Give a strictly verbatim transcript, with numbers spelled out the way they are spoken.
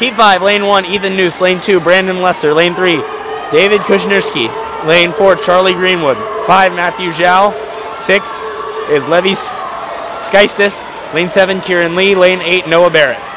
Heat five, lane one, Ethan Noose. Lane two, Brandon Lesser. Lane three, David Kuznierski. Lane four, Charlie Greenwood. Five, Matthew Zhao. Six is Levi Skeistis. Lane seven, Kieran Lee. Lane eight, Noah Barrett.